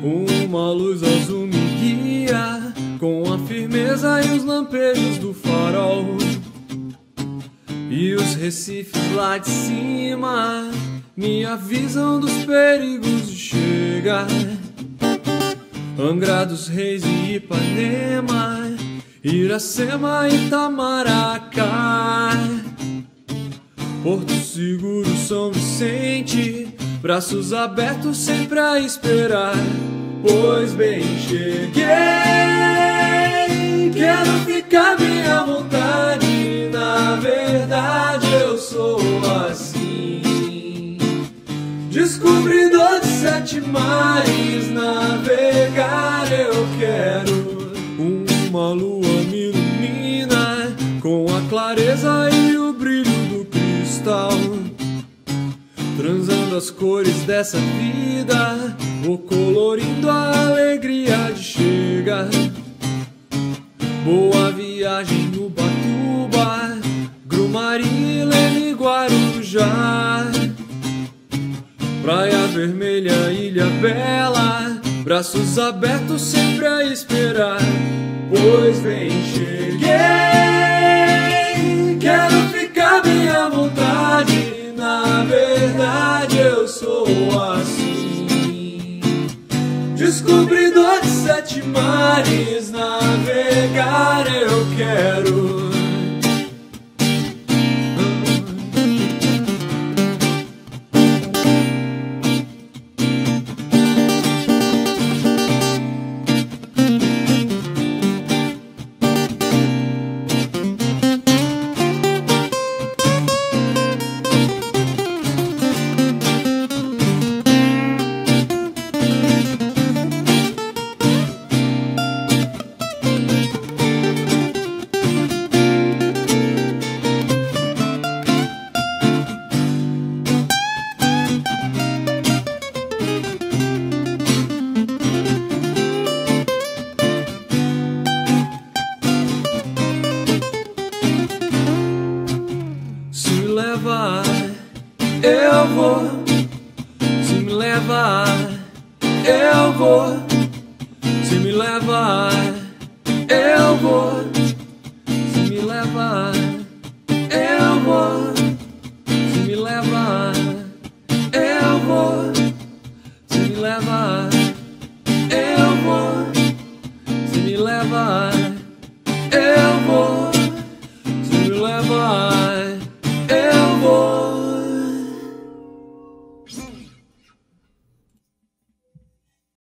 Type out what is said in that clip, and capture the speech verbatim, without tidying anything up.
Uma luz azul me guia com a firmeza e os lampejos do farol. E os recifes lá de cima me avisam dos perigos de chegar. Angra dos Reis e Ipanema, Iracema e Itamaracá, Porto Seguro, São Vicente, braços abertos sempre a esperar. Pois bem, cheguei, quero ficar bem à vontade. Na verdade eu sou assim, descobridor de sete mares. Navegar eu quero. Uma lua me ilumina com a clareza e o brilho do cristal, transando as cores dessa vida, vou colorindo a alegria de chegar. Boa viagem no Ubatuba, Grumari, Leme, Guarujá, Praia Vermelha, Ilha Bela, braços abertos sempre a esperar. Pois bem, cheguei, quero ficar bem à vontade. Na verdade eu sou assim, descobridor de sete mares. Navegar eu quero. Eu vou, se me levar, eu vou, se me levar, eu vou, se me levar.